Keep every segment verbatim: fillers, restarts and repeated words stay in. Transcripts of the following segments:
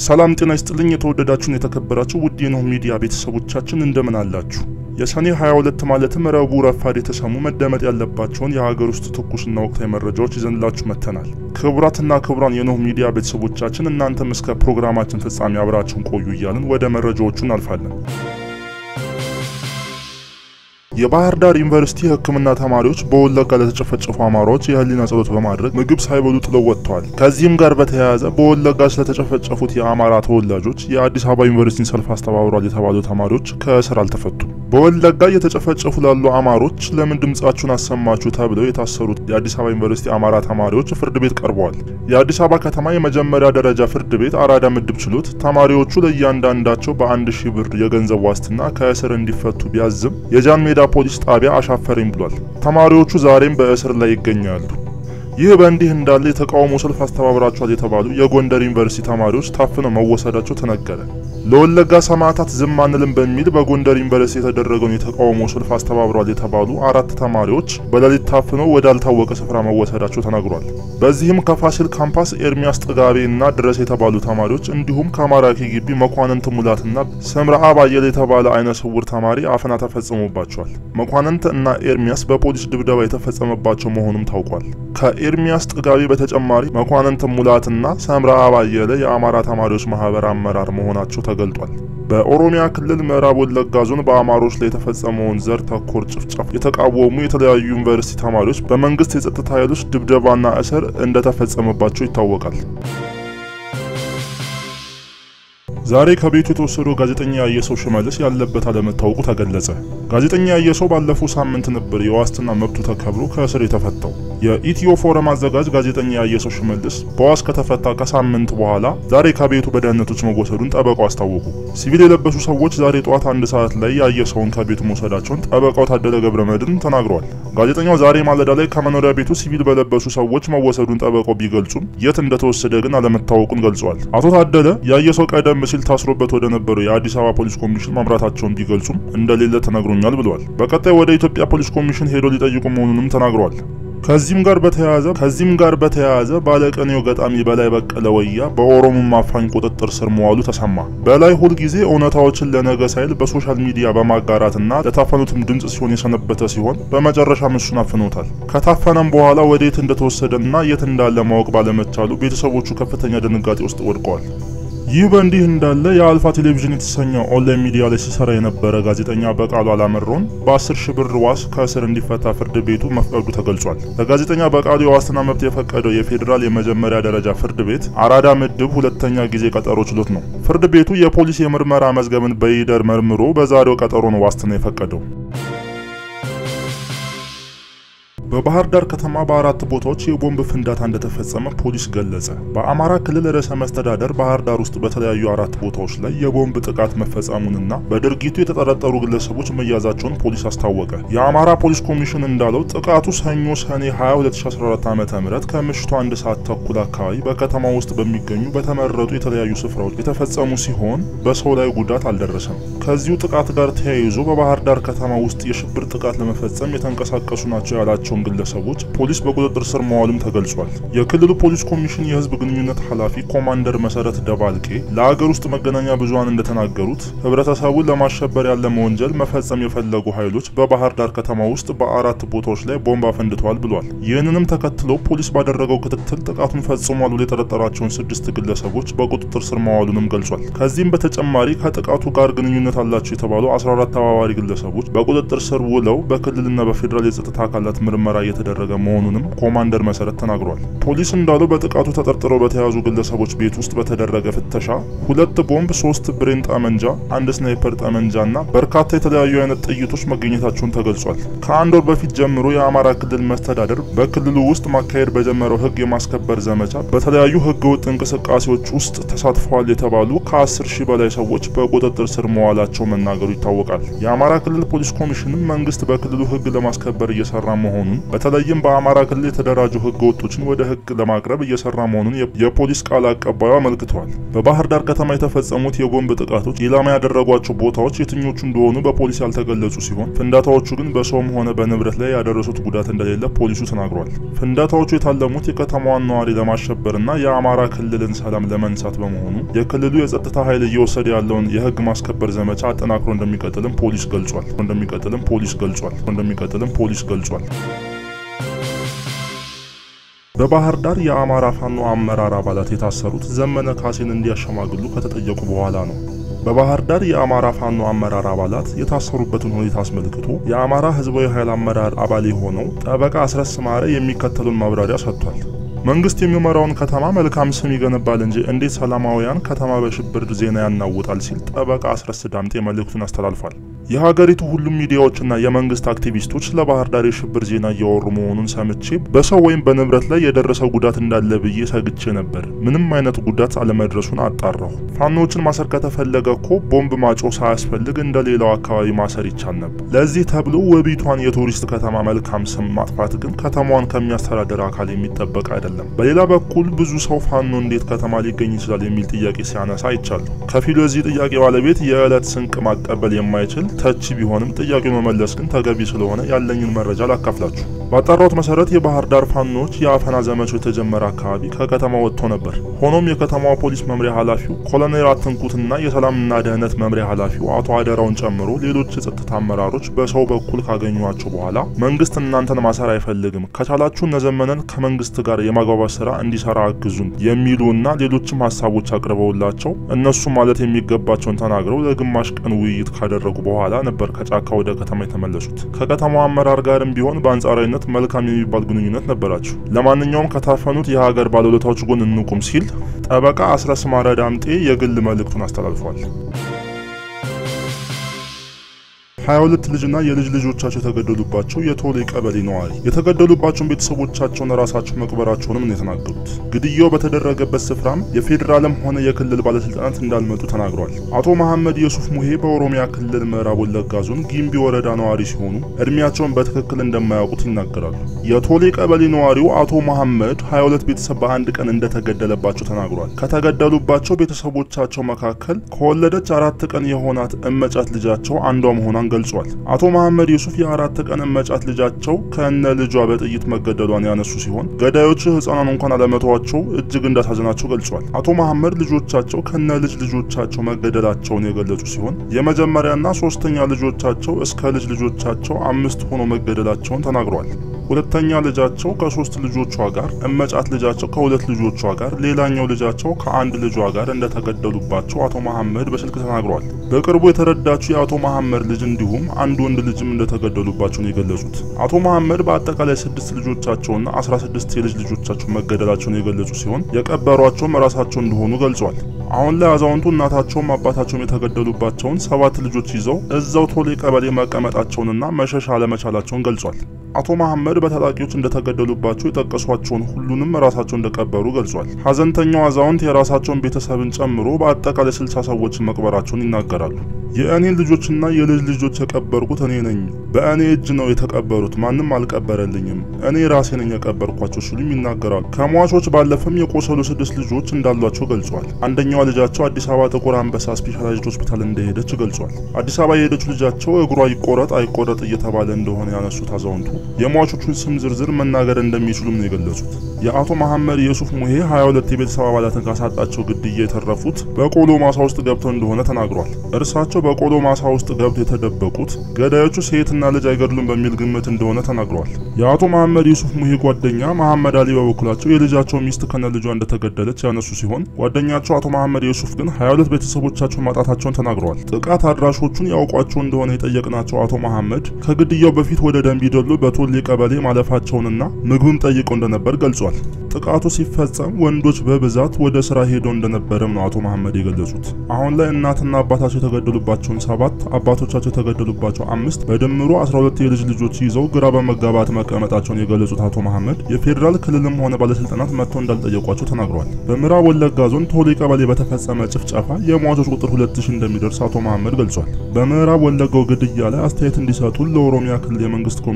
ሰላም ጤና ይስጥልኝ የተወደዳችሁን የተከበራችሁ ውድ የኖህ ሚዲያ ቤተሰቦቻችን እንደምን አላችሁ? የሰኔ ሃያ ሁለት ማለትም ረቡዕ ረፋድ የተሰሙ መደመጥ ያለባቸውን የሀገር ውስጥ ትኩስና ወቅታዊ መረጃዎች ይዘንላችሁ መጥተናል። ክቡራትና ክቡራን የኖህ ሚዲያ ቤተሰቦቻችን እናንተም እስከ ፕሮግራማችን ፍጻሜ አብራችሁን ቆዩ እያልን ወደ መረጃዎቹ እናልፋለን። የባህር ዳር ዩኒቨርሲቲ ሕክምና ተማሪዎች በወለጋ ለተጨፈጨፉ አማራዎች የህሊና ጸሎት በማድረግ ምግብ ሳይበሉ ጥለው ወጥተዋል። ከዚህም ጋር በተያያዘ በወለጋ ስለተጨፈጨፉት የአማራ ተወላጆች የአዲስ አበባ ዩኒቨርሲቲ ሰልፍ አስተባብሯል የተባሉ ተማሪዎች ከእስር አልተፈቱም። በወለጋ የተጨፈጨፉ ላሉ አማሮች ለምን ድምጻችሁን አሰማችሁ ተብለው የታሰሩት የአዲስ አበባ ዩኒቨርሲቲ አማራ ተማሪዎች ፍርድ ቤት ቀርበዋል። የአዲስ አበባ ከተማ የመጀመሪያ ደረጃ ፍርድ ቤት አራዳ ምድብ ችሎት ተማሪዎቹ ለእያንዳንዳቸው በአንድ ሺህ ብር የገንዘብ ዋስትና ከእስር እንዲፈቱ ቢያዝም የጃን ሜዳ ፖሊስ ጣቢያ አሻፈረኝ ብሏል። ተማሪዎቹ ዛሬም በእስር ላይ ይገኛሉ። ይህ በእንዲህ እንዳለ የተቃውሞ ሰልፍ አስተባብራቸዋል የተባሉ የጎንደር ዩኒቨርሲቲ ተማሪዎች ታፍነው መወሰዳቸው ተነገረ። ለወለጋ ሰማዕታት ዝም አንልም በሚል በጎንደር ዩኒቨርሲቲ የተደረገውን የተቃውሞ ሰልፍ አስተባብሯል የተባሉ አራት ተማሪዎች በሌሊት ታፍነው ወዳልታወቀ ስፍራ መወሰዳቸው ተነግሯል። በዚህም ከፋሲል ካምፓስ ኤርሚያስ ጥጋቤ እና ድረስ የተባሉ ተማሪዎች እንዲሁም ከማራኪ ግቢ መኳንንት ሙላትና ሰምራአ ባየለ የተባለ አይነ ስውር ተማሪ አፈና ተፈጽሞባቸዋል። መኳንንት እና ኤርሚያስ በፖሊስ ድብደባ የተፈጸመባቸው መሆኑም ታውቋል። ከኤርሚያስ ጥጋቤ በተጨማሪ መኳንንት ሙላትና ሰምራአ ባየለ የአማራ ተማሪዎች ማህበር አመራር መሆናቸው ተገልጧል። በኦሮሚያ ክልል ምዕራብ ወለጋ ዞን በአማሮች ላይ የተፈጸመውን ዘር ተኮር ጭፍጨፋ የተቃወሙ የተለያዩ ዩኒቨርሲቲ ተማሪዎች በመንግስት የጸጥታ ኃይሎች ድብደባና እስር እንደተፈጸመባቸው ይታወቃል። ዛሬ ከቤቱ የተወሰደው ጋዜጠኛ ያየሰው ሽመልስ ያለበት አለመታወቁ ተገለጸ። ጋዜጠኛ ያየሰው ባለፈው ሳምንት ነበር የዋስትና መብቱ ተከብሮ ከእስር የተፈታው። የኢትዮ ፎረም አዘጋጅ ጋዜጠኛ ያየሰው ሽመልስ በዋስ ከተፈታ ከሳምንት በኋላ ዛሬ ከቤቱ በደህንነቶች መወሰዱን ጠበቃው አስታወቁ። ሲቪል የለበሱ ሰዎች ዛሬ ጠዋት አንድ ሰዓት ላይ ያየሰውን ከቤቱ መውሰዳቸውን ጠበቃው ታደለ ገብረመድህን ተናግረዋል። ጋዜጠኛው ዛሬ ማለዳ ላይ ከመኖሪያ ቤቱ ሲቪል በለበሱ ሰዎች መወሰዱን ጠበቃው ቢገልጹም የት እንደተወሰደ ግን አለመታወቁን ገልጸዋል። አቶ ታደለ ያየሰው ቀደም ሲል ታስሮበት ወደ ነበረው የአዲስ አበባ ፖሊስ ኮሚሽን ማምራታቸውን ቢገልጹም እንደሌለ ተነግሮኛል ብለዋል። በቀጣይ ወደ ኢትዮጵያ ፖሊስ ኮሚሽን ሄዶ ሊጠይቁ መሆኑንም ተናግረዋል። ከዚህም ጋር በተያያዘ ከዚህም ጋር በተያያዘ ባለቀኔው ገጣሚ በላይ በቀለ ወያ በኦሮሞማ አፋኝ ቁጥጥር ስር መዋሉ ተሰማ። በላይ ሁል ጊዜ እውነታዎችን ለነገ ሳይል በሶሻል ሚዲያ በማጋራትና ለታፈኑትም ድምጽ ሲሆን የሰነበተ ሲሆን በመጨረሻ እሱን አፍነውታል። ከታፈነም በኋላ ወዴት እንደተወሰደና የት እንዳለ ማወቅ ባለመቻሉ ቤተሰቦቹ ከፍተኛ ድንጋጤ ውስጥ ወድቀዋል። ይህ በእንዲህ እንዳለ የአልፋ ቴሌቪዥን የተሰኘው ኦንላይን ሚዲያ ላይ ሲሰራ የነበረ ጋዜጠኛ በቃሉ አላመረውን በአስር ሺህ ብር ዋስ ከእስር እንዲፈታ ፍርድ ቤቱ መፍቀዱ ተገልጿል። ለጋዜጠኛ በቃሉ የዋስትና መብት የፈቀደው የፌዴራል የመጀመሪያ ደረጃ ፍርድ ቤት አራዳ ምድብ ሁለተኛ ጊዜ ቀጠሮ ችሎት ነው። ፍርድ ቤቱ የፖሊስ የምርመራ መዝገብን በይደር መርምሮ በዛሬው ቀጠሮ ነው ዋስትና የፈቀደው። በባህር ዳር ከተማ በአራት ቦታዎች የቦምብ ፍንዳታ እንደተፈጸመ ፖሊስ ገለጸ። በአማራ ክልል ርዕሰ መስተዳደር ባህር ዳር ውስጥ በተለያዩ አራት ቦታዎች ላይ የቦምብ ጥቃት መፈጸሙንና በድርጊቱ የተጠረጠሩ ግለሰቦች መያዛቸውን ፖሊስ አስታወቀ። የአማራ ፖሊስ ኮሚሽን እንዳለው ጥቃቱ ሰኞ ሰኔ ሃያ ሁለት ሺህ አስራ አራት ዓመተ ምህረት ከምሽቱ አንድ ሰዓት ተኩል አካባቢ በከተማው ውስጥ በሚገኙ በተመረጡ የተለያዩ ስፍራዎች የተፈጸሙ ሲሆን በሰው ላይ ጉዳት አልደረሰም። ከዚሁ ጥቃት ጋር ተያይዞ በባህር ዳር ከተማ ውስጥ የሽብር ጥቃት ለመፈጸም የተንቀሳቀሱ ናቸው ያላቸው ግለሰቦች ፖሊስ በቁጥጥር ስር መዋሉም ተገልጿል። የክልሉ ፖሊስ ኮሚሽን የህዝብ ግንኙነት ኃላፊ ኮማንደር መሰረት ደባልቄ ለሀገር ውስጥ መገናኛ ብዙሃን እንደተናገሩት ህብረተሰቡን ለማሸበር ያለ ወንጀል መፈጸም የፈለጉ ኃይሎች በባህር ዳር ከተማ ውስጥ በአራት ቦታዎች ላይ ቦምብ አፈንድተዋል ብሏል። ይህንንም ተከትሎ ፖሊስ ባደረገው ክትትል ጥቃቱን ፈጽሟል ብሎ የጠረጠራቸውን ስድስት ግለሰቦች በቁጥጥር ስር መዋሉንም ገልጿል። ከዚህም በተጨማሪ ከጥቃቱ ጋር ግንኙነት አላቸው የተባሉ አስራ አራት ተባባሪ ግለሰቦች በቁጥጥር ስር ውለው በክልልና በፌዴራል የጸጥታ አካላት ምርመራ እየተደረገ መሆኑንም ኮማንደር መሰረት ተናግሯል። ፖሊስ እንዳለው በጥቃቱ ተጠርጥረው በተያዙ ግለሰቦች ቤት ውስጥ በተደረገ ፍተሻ ሁለት ቦምብ፣ ሶስት ብሬን ጠመንጃ፣ አንድ ስናይፐር ጠመንጃና በርካታ የተለያዩ አይነት ጥይቶች መገኘታቸውን ተገልጿል። ከአንድ ወር በፊት ጀምሮ የአማራ ክልል መስተዳደር በክልሉ ውስጥ ማካሄድ በጀመረው ህግ የማስከበር ዘመቻ በተለያዩ ህገወጥ እንቅስቃሴዎች ውስጥ ተሳትፈዋል የተባሉ ከአስር ሺህ በላይ ሰዎች በቁጥጥር ስር መዋላቸው መናገሩ ይታወቃል። የአማራ ክልል ፖሊስ ኮሚሽንም መንግስት በክልሉ ህግ ለማስከበር እየሰራ መሆኑን ሲሆን በተለይም በአማራ ክልል የተደራጁ ህገወጦችን ወደ ህግ ለማቅረብ እየሰራ መሆኑን የፖሊስ ቃል አቀባዩ አመልክተዋል። በባህር ዳር ከተማ የተፈጸሙት የቦምብ ጥቃቶች ኢላማ ያደረጓቸው ቦታዎች የትኞቹ እንደሆኑ በፖሊስ ያልተገለጹ ሲሆን ፍንዳታዎቹ ግን በሰውም ሆነ በንብረት ላይ ያደረሱት ጉዳት እንደሌለ ፖሊሱ ተናግሯል። ፍንዳታዎቹ የታለሙት የከተማዋን ነዋሪ ለማሸበርና የአማራ ክልልን ሰላም ለመንሳት በመሆኑ የክልሉ የጸጥታ ኃይል እየወሰደ ያለውን የህግ ማስከበር ዘመቻ አጠናክሮ እንደሚቀጥልም ፖሊስ ገልጿል እንደሚቀጥልም ፖሊስ ገልጿል እንደሚቀጥልም ፖሊስ ገልጿል። በባህር ዳር የአማራ ፋኖ አመራር አባላት የታሰሩት ዘመነ ካሴን እንዲያሸማግሉ ከተጠየቁ በኋላ ነው። በባህር ዳር የአማራ ፋኖ አመራር አባላት የታሰሩበትን ሁኔታ አስመልክቶ የአማራ ህዝባዊ ኃይል አመራር አባል የሆነው ጠበቃ አስረስ ማረ የሚከተሉን ማብራሪያ ሰጥቷል። መንግስት የሚመራውን ከተማ መልካም ስም ይገነባል እንጂ እንዴት ሰላማዊያን ከተማ በሽብር ዜና ያናውጣል ሲል ጠበቃ አስረስ ዳምጤ መልእክቱን አስተላልፏል። የሀገሪቱ ሁሉም ሚዲያዎችና የመንግስት አክቲቪስቶች ለባህር ዳር የሽብር ዜና እያወሩ መሆኑን ሰምቼ በሰው ወይም በንብረት ላይ የደረሰው ጉዳት እንዳለ ብዬ ሰግቼ ነበር። ምንም አይነት ጉዳት አለመድረሱን አጣራሁ። ፋኖችን ማሰር ከተፈለገ እኮ ቦምብ ማጮ ሳያስፈልግ እንደሌላው አካባቢ ማሰር ይቻል ነበር። ለዚህ ተብሎ ውቢቷን የቱሪስት ከተማ መልካም ስም ማጥፋት ግን ከተማዋን ከሚያስተዳድር አካል የሚጠበቅ አይደለም። በሌላ በኩል ብዙ ሰው ፋኖ እንዴት ከተማ ሊገኝ ይችላል የሚል ጥያቄ ሲያነሳ አይቻለሁ። ከፊሉ የዚህ ጥያቄ ባለቤት የዕለት ስንቅ ማቀበል የማይችል ተቺ ቢሆንም ጥያቄውን መመለስ ግን ተገቢ ስለሆነ ያለኝን መረጃ ላካፍላችሁ። ባጣራሁት መሰረት የባህር ዳር ፋኖች የአፈና ዘመቻው የተጀመረ አካባቢ ከከተማ ወጥቶ ነበር። ሆኖም የከተማው ፖሊስ መምሪያ ኃላፊው ኮሎኔል አትንኩትና የሰላምና ደህንነት መምሪያ ኃላፊው አቶ አደራውን ጨምሮ ሌሎች የጸጥታ አመራሮች በሰው በኩል ካገኙዋቸው በኋላ መንግስት እናንተን ማሰር አይፈልግም፣ ከቻላችሁ እነዘመነን ከመንግስት ጋር የማግባባት ስራ እንዲሰራ አግዙን የሚሉና ሌሎችም ሀሳቦች አቅርበውላቸው እነሱ ማለት የሚገባቸውን ተናግረው ለግማሽ ቀን ውይይት ካደረጉ በኋላ ነበር ከጫካ ወደ ከተማ የተመለሱት። ከከተማው አመራር ጋርም ቢሆን በአንጻራዊነት መልካም የሚባል ግንኙነት ነበራቸው። ለማንኛውም ከታፈኑት የሀገር ባለውለታዎች ጎን እንቁም ሲል ጠበቃ አስረስ ማረ ዳምጤ የግል መልእክቱን አስተላልፏል። ሀያ ሁለት ልጅና የልጅ ልጆቻቸው የተገደሉባቸው የቶሌ ቀበሌ ነዋሪ የተገደሉባቸውን ቤተሰቦቻቸውን ራሳቸው መቅበራቸውንም ነው የተናገሩት። ግድያው በተደረገበት ስፍራም የፌዴራልም ሆነ የክልል ባለስልጣናት እንዳልመጡ ተናግረዋል። አቶ መሐመድ የሱፍ ሙሄ በኦሮሚያ ክልል ምዕራብ ወለጋ ዞን ጊምቢ ወረዳ ነዋሪ ሲሆኑ እድሜያቸውን በትክክል እንደማያውቁት ይናገራሉ። የቶሌ ቀበሌ ነዋሪው አቶ መሐመድ ሀያ ሁለት ቤተሰብ በአንድ ቀን እንደተገደለባቸው ተናግሯል። ከተገደሉባቸው ቤተሰቦቻቸው መካከል ከወለደች አራት ቀን የሆናት እመጫት ልጃቸው አንዷ መሆኗን ገልጿል። አቶ መሐመድ ዩሱፍ የአራት ቀን እመጫት ልጃቸው ከነ ልጇ በጥይት መገደሏን ያነሱ ሲሆን ገዳዮቹ ህፃናን እንኳን አለመተዋቸው እጅግ እንዳሳዘናቸው ገልጿል። አቶ መሐመድ ልጆቻቸው ከነ ልጅ ልጆቻቸው መገደላቸውን የገለጹ ሲሆን የመጀመሪያና ሶስተኛ ልጆቻቸው እስከ ልጅ ልጆቻቸው አምስት ሆኖ መገደላቸውን ተናግሯል። ሁለተኛ ልጃቸው ከሶስት ልጆቿ ጋር፣ እመጫት ልጃቸው ከሁለት ልጆቿ ጋር፣ ሌላኛው ልጃቸው ከአንድ ልጇ ጋር እንደተገደሉባቸው አቶ መሐመድ በስልክ ተናግሯል። በቅርቡ የተረዳችው የአቶ መሐመድ ልጅ እንዲሁም አንድ ወንድ ልጅም እንደተገደሉባቸው ነው የገለጹት። አቶ መሐመድ በአጠቃላይ ስድስት ልጆቻቸውና አስራ ስድስት የልጅ ልጆቻቸው መገደላቸውን የገለጹ ሲሆን የቀበሯቸውም ራሳቸው እንደሆኑ ገልጿል። አሁን ላይ አዛውንቱ እናታቸውም አባታቸውም የተገደሉባቸውን ሰባት ልጆች ይዘው እዛው ቶሌ ቀበሌ መቀመጣቸውንና መሸሻ አለመቻላቸውን ገልጿል። አቶ መሐመድ በታጣቂዎች እንደተገደሉባቸው የጠቀሷቸውን ሁሉንም ራሳቸው እንደቀበሩ ገልጿል። ሀዘንተኛው አዛውንት የራሳቸውን ቤተሰብን ጨምሮ በአጠቃላይ ስልሳ ሰዎችን መቅበራቸውን ይናገራሉ። የእኔን ልጆችና የልጅ ልጆች የቀበርኩት እኔ ነኝ። በእኔ እጅ ነው የተቀበሩት፣ ማንም አልቀበረልኝም። እኔ ራሴ ነኝ የቀበርኳቸው ሲሉም ይናገራሉ። ከሟቾች ባለፈም የቆሰሉ ስድስት ልጆች እንዳሏቸው ገልጿል። አንደኛዋ ልጃቸው አዲስ አበባ ጥቁር አንበሳ ስፔሻላይዝድ ሆስፒታል እንደሄደች ገልጿል። አዲስ አበባ የሄደችው ልጃቸው እግሯ ይቆረጥ አይቆረጥ እየተባለ እንደሆነ ያነሱት አዛውንቱ የሟቾቹን ስም ዝርዝር መናገር እንደሚችሉም ነው የገለጹት። የአቶ መሐመድ የሱፍ ሙሄ ሀያ ሁለት የቤተሰብ አባላትን ካሳጣቸው ግድያ የተረፉት በቆሎ ማሳ ውስጥ ገብተው እንደሆነ ተናግሯል። እርሳቸው በቆሎ ማሳ ውስጥ ገብተው የተደበቁት ገዳዮቹ ሴትና ልጅ አይገድሉም በሚል ግምት እንደሆነ ተናግሯል። የአቶ መሐመድ የሱፍ ሙሄ ጓደኛ መሐመድ አሊ በበኩላቸው የልጃቸው ሚስት ከነ ልጇ እንደተገደለች ያነሱ ሲሆን ጓደኛቸው አቶ መሐመድ የሱፍ ግን ሀያ ሁለት ቤተሰቦቻቸውን ማጣታቸውን ተናግረዋል። ጥቃት አድራሾቹን ያውቋቸው እንደሆነ የጠየቅናቸው አቶ መሐመድ ከግድያው በፊት ወደ ደንቢ ዶሎ በቶሌ ቀበሌ ማለፋቸውንና ምግብም ጠይቀው እንደነበር ገልጿል። ጥቃቱ ሲፈጸም ወንዶች በብዛት ወደ ስራ ሄደው እንደነበረም ነው አቶ መሐመድ የገለጹት። አሁን ላይ እናትና አባታቸው የተገደሉባቸውን ሰባት አባቶቻቸው የተገደሉባቸው አምስት በድምሩ አስራ ሁለት የልጅ ልጆች ይዘው ግራ በመጋባት መቀመጣቸውን የገለጹት አቶ መሐመድ የፌዴራል ክልልም ሆነ ባለስልጣናት መጥተው እንዳልጠየቋቸው ተናግረዋል። በምዕራብ ወለጋ ዞን ቶሌ ቀበሌ በተፈጸመ ጭፍጨፋ የሟቾች ቁጥር ሁለት ሺህ እንደሚደርስ አቶ መሐመድ ገልጿል። በምዕራብ ወለጋው ግድያ ላይ አስተያየት እንዲሰጡ ለኦሮሚያ ክልል የመንግስት ኮሚኒኬሽን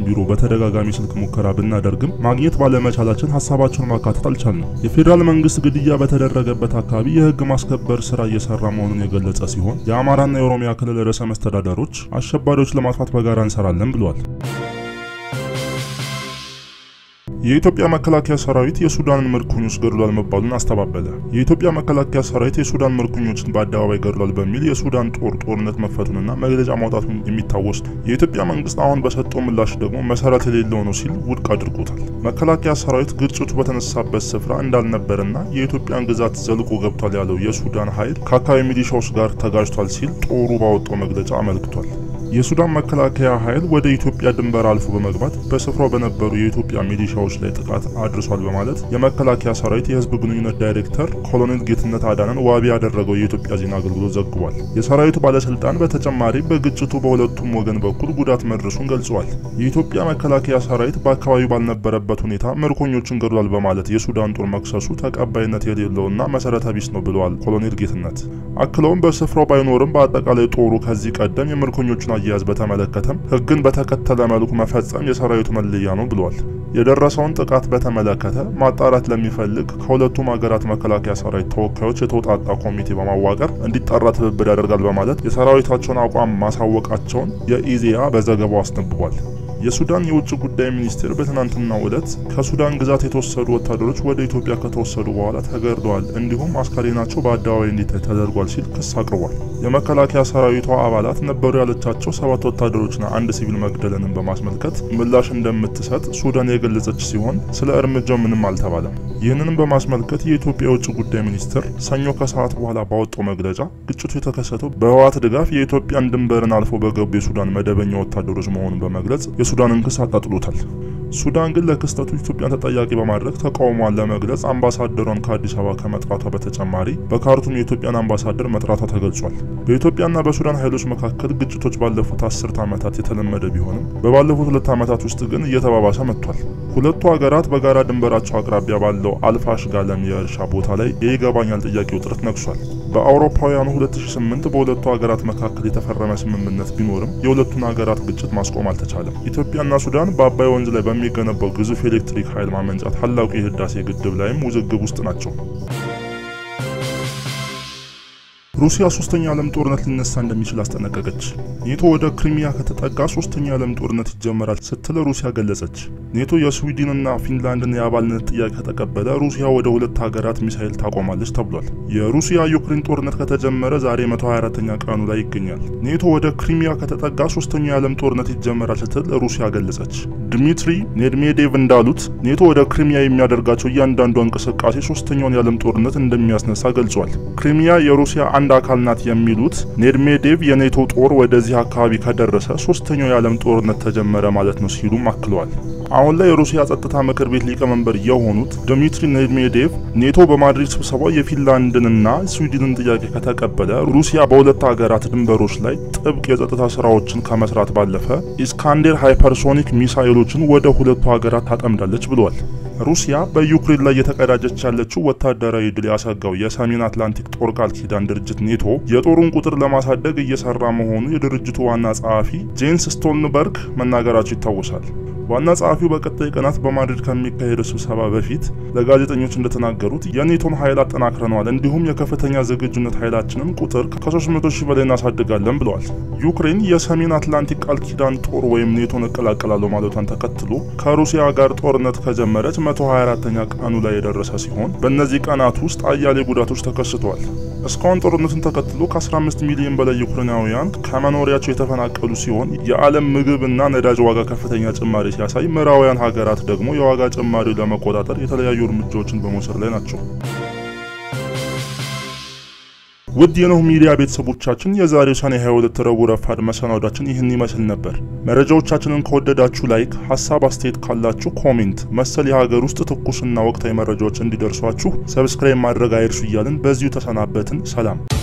ቢሮ በተደጋጋሚ ስልክ ሙከራ ብናደርግም ማግኘት ባለመቻላችን ሐሳባቸውን ማካተት አልቻልንም። የፌደራል መንግስት ግድያ በተደረገበት አካባቢ የህግ ማስከበር ስራ እየሰራ መሆኑን የገለጸ ሲሆን የአማራና የኦሮሚያ ክልል ርዕሰ መስተዳድሮች አሸባሪዎች ለማጥፋት በጋራ እንሰራለን ብለዋል። የኢትዮጵያ መከላከያ ሰራዊት የሱዳንን ምርኮኞች ገድሏል መባሉን አስተባበለ። የኢትዮጵያ መከላከያ ሰራዊት የሱዳን ምርኮኞችን በአደባባይ ገድሏል በሚል የሱዳን ጦር ጦርነት መክፈቱንና መግለጫ ማውጣቱን የሚታወስ ነው። የኢትዮጵያ መንግስት አሁን በሰጠው ምላሽ ደግሞ መሰረት የሌለው ነው ሲል ውድቅ አድርጎታል። መከላከያ ሰራዊት ግጭቱ በተነሳበት ስፍራ እንዳልነበረና የኢትዮጵያን ግዛት ዘልቆ ገብቷል ያለው የሱዳን ኃይል ከአካባቢ ሚሊሻዎች ጋር ተጋጅቷል ሲል ጦሩ ባወጣው መግለጫ አመልክቷል። የሱዳን መከላከያ ኃይል ወደ ኢትዮጵያ ድንበር አልፎ በመግባት በስፍራው በነበሩ የኢትዮጵያ ሚሊሻዎች ላይ ጥቃት አድርሷል በማለት የመከላከያ ሰራዊት የህዝብ ግንኙነት ዳይሬክተር ኮሎኔል ጌትነት አዳነን ዋቢ ያደረገው የኢትዮጵያ ዜና አገልግሎት ዘግቧል። የሰራዊቱ ባለስልጣን በተጨማሪ በግጭቱ በሁለቱም ወገን በኩል ጉዳት መድረሱን ገልጸዋል። የኢትዮጵያ መከላከያ ሰራዊት በአካባቢው ባልነበረበት ሁኔታ ምርኮኞችን ገድሏል በማለት የሱዳን ጦር መክሰሱ ተቀባይነት የሌለውና መሰረተ ቢስ ነው ብለዋል ኮሎኔል ጌትነት። አክለውም በስፍራው ባይኖርም በአጠቃላይ ጦሩ ከዚህ ቀደም የምርኮኞቹን አያያዝ በተመለከተም ህግን በተከተለ መልኩ መፈጸም የሰራዊቱ መለያ ነው ብለዋል። የደረሰውን ጥቃት በተመለከተ ማጣራት ለሚፈልግ ከሁለቱም ሀገራት መከላከያ ሰራዊት ተወካዮች የተውጣጣ ኮሚቴ በማዋቀር እንዲጣራ ትብብር ያደርጋል በማለት የሰራዊታቸውን አቋም ማሳወቃቸውን የኢዜአ በዘገባው አስነብቧል። የሱዳን የውጭ ጉዳይ ሚኒስቴር በትናንትናው ዕለት ከሱዳን ግዛት የተወሰዱ ወታደሮች ወደ ኢትዮጵያ ከተወሰዱ በኋላ ተገድለዋል እንዲሁም አስከሬናቸው በአደባባይ እንዲታይ ተደርጓል ሲል ክስ አቅርቧል። የመከላከያ ሰራዊቷ አባላት ነበሩ ያለቻቸው ሰባት ወታደሮችና አንድ ሲቪል መግደልንም በማስመልከት ምላሽ እንደምትሰጥ ሱዳን የገለጸች ሲሆን ስለ እርምጃው ምንም አልተባለም። ይህንንም በማስመልከት የኢትዮጵያ የውጭ ጉዳይ ሚኒስቴር ሰኞ ከሰዓት በኋላ ባወጣው መግለጫ ግጭቱ የተከሰተው በህወሓት ድጋፍ የኢትዮጵያን ድንበርን አልፎ በገቡ የሱዳን መደበኛ ወታደሮች መሆኑን በመግለጽ የሱዳንን ክስ አጣጥሎታል። ሱዳን ግን ለክስተቱ ኢትዮጵያን ተጠያቂ በማድረግ ተቃውሟን ለመግለጽ አምባሳደሯን ከአዲስ አበባ ከመጥራቷ በተጨማሪ በካርቱም የኢትዮጵያን አምባሳደር መጥራቷ ተገልጿል። በኢትዮጵያና በሱዳን ኃይሎች መካከል ግጭቶች ባለፉት አስርት ዓመታት የተለመደ ቢሆንም በባለፉት ሁለት ዓመታት ውስጥ ግን እየተባባሰ መጥቷል። ሁለቱ ሀገራት በጋራ ድንበራቸው አቅራቢያ ባለው አልፋሽጋለም የእርሻ ቦታ ላይ የይገባኛል ጥያቄ ውጥረት ነግሷል። በአውሮፓውያኑ ሁለት ሺህ ስምንት በሁለቱ ሀገራት መካከል የተፈረመ ስምምነት ቢኖርም የሁለቱን ሀገራት ግጭት ማስቆም አልተቻለም። ኢትዮጵያና ሱዳን በአባይ ወንዝ ላይ በሚገነባው ግዙፍ ኤሌክትሪክ ኃይል ማመንጫ ታላቁ የህዳሴ ግድብ ላይም ውዝግብ ውስጥ ናቸው። ሩሲያ ሶስተኛ ዓለም ጦርነት ሊነሳ እንደሚችል አስጠነቀቀች። ኔቶ ወደ ክሪሚያ ከተጠጋ ሶስተኛ ዓለም ጦርነት ይጀመራል ስትል ሩሲያ ገለጸች። ኔቶ የስዊድንና ፊንላንድን የአባልነት ጥያቄ ከተቀበለ ሩሲያ ወደ ሁለት ሀገራት ሚሳኤል ታቆማለች ተብሏል። የሩሲያ ዩክሬን ጦርነት ከተጀመረ ዛሬ መቶ ሃያ አራተኛ ቀኑ ላይ ይገኛል። ኔቶ ወደ ክሪሚያ ከተጠጋ ሶስተኛ ዓለም ጦርነት ይጀመራል ስትል ሩሲያ ገለጸች። ድሚትሪ ሜድቬዴቭ እንዳሉት ኔቶ ወደ ክሪሚያ የሚያደርጋቸው እያንዳንዱ እንቅስቃሴ ሶስተኛውን የዓለም ጦርነት እንደሚያስነሳ ገልጿል። ክሪሚያ የሩሲያ አንድ አካል ናት የሚሉት ሜድቬዴቭ የኔቶ ጦር ወደዚህ አካባቢ ከደረሰ ሶስተኛው የዓለም ጦርነት ተጀመረ ማለት ነው ሲሉ አክለዋል። አሁን ላይ የሩሲያ ጸጥታ ምክር ቤት ሊቀመንበር የሆኑት ድሚትሪ ሜድቬዴቭ ኔቶ በማድሪድ ስብሰባው የፊንላንድንና ስዊድንን ጥያቄ ከተቀበለ ሩሲያ በሁለት ሀገራት ድንበሮች ላይ ጥብቅ የጸጥታ ስራዎችን ከመስራት ባለፈ ኢስካንዴር ሃይፐርሶኒክ ሚሳኤሎችን ወደ ሁለቱ ሀገራት ታጠምዳለች ብለዋል። ሩሲያ በዩክሬን ላይ የተቀዳጀች ያለችው ወታደራዊ ድል ያሰጋው የሰሜን አትላንቲክ ጦር ቃል ኪዳን ድርጅት ኔቶ የጦሩን ቁጥር ለማሳደግ እየሰራ መሆኑ የድርጅቱ ዋና ጸሐፊ ጄንስ ስቶልተንበርግ መናገራቸው ይታወሳል። ዋና ጸሐፊው በቀጣይ ቀናት በማድሪድ ከሚካሄደው ስብሰባ በፊት ለጋዜጠኞች እንደተናገሩት የኔቶን ኃይል አጠናክረናል እንዲሁም የከፍተኛ ዝግጁነት ኃይላችንን ቁጥር ከ300 ሺህ በላይ እናሳድጋለን ብለዋል። ዩክሬን የሰሜን አትላንቲክ ቃል ኪዳን ጦር ወይም ኔቶን እቀላቀላለሁ ማለቷን ተከትሎ ከሩሲያ ጋር ጦርነት ከጀመረች መቶ ሃያ አራተኛ ቀኑ ላይ የደረሰ ሲሆን በእነዚህ ቀናት ውስጥ አያሌ ጉዳቶች ተከስተዋል። እስካሁን ጦርነቱን ተከትሎ ከ15 ሚሊዮን በላይ ዩክሬናውያን ከመኖሪያቸው የተፈናቀሉ ሲሆን የዓለም ምግብና ነዳጅ ዋጋ ከፍተኛ ጭማሪ ሲያሳይ ምዕራባውያን ሀገራት ደግሞ የዋጋ ጭማሪውን ለመቆጣጠር የተለያዩ እርምጃዎችን በመውሰድ ላይ ናቸው። ውድ የኖህ ሚዲያ ቤተሰቦቻችን የዛሬው ሰኔ ሃያ ሁለት ረቡዕ ረፋድ መሰናዷችን ይህን ይመስል ነበር። መረጃዎቻችንን ከወደዳችሁ ላይክ፣ ሐሳብ አስተያየት ካላችሁ ኮሜንት፣ መሰል የሀገር ውስጥ ትኩስና ወቅታዊ መረጃዎች እንዲደርሷችሁ ሰብስክራይብ ማድረግ አይርሱ እያልን በዚሁ ተሰናበትን። ሰላም።